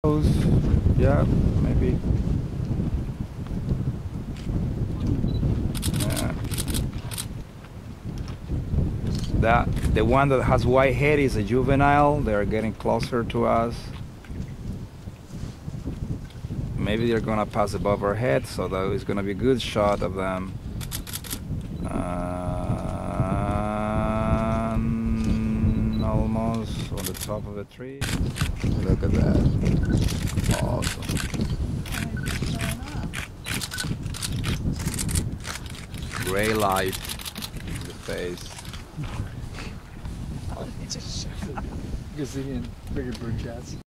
Yeah, maybe. The one that has white head is a juvenile. They are getting closer to us. Maybe they're gonna pass above our head, so that is gonna be a good shot of them. Almost on the top of the tree. Look at that. Awesome. Gray light in the face. Gazillion Frigate Bird chats.